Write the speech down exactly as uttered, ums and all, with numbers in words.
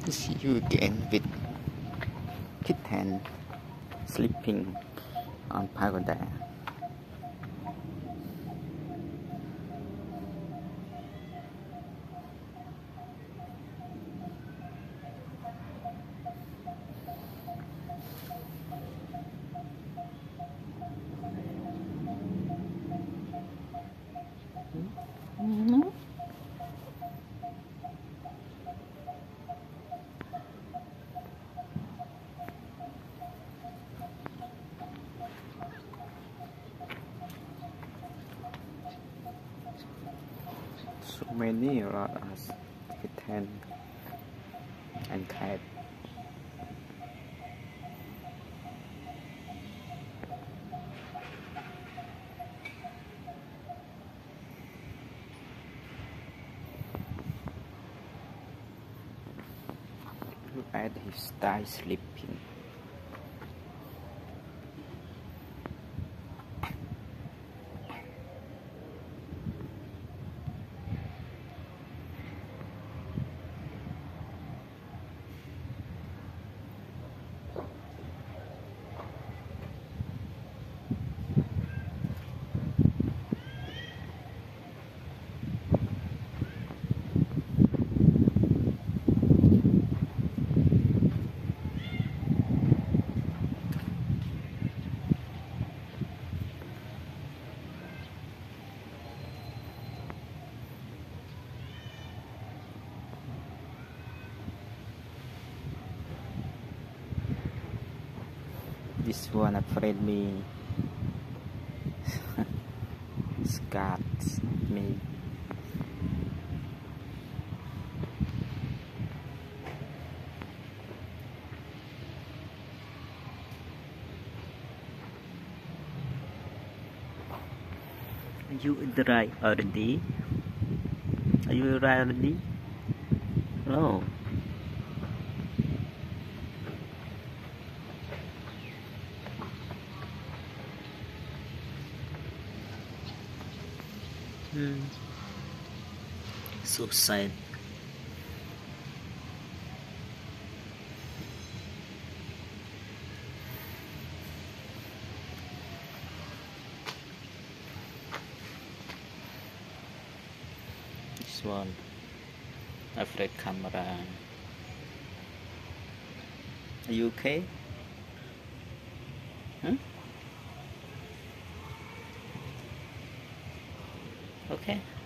See you again with Kitten sleeping on pagoda. Mm-hmm. So many lot of kitten and cat. Look at his style sleeping. This one afraid me. Scared me. Are you dry already? Are you dry already? No. Hmm. So sad. This one afraid camera. Are you okay? Huh? Okay.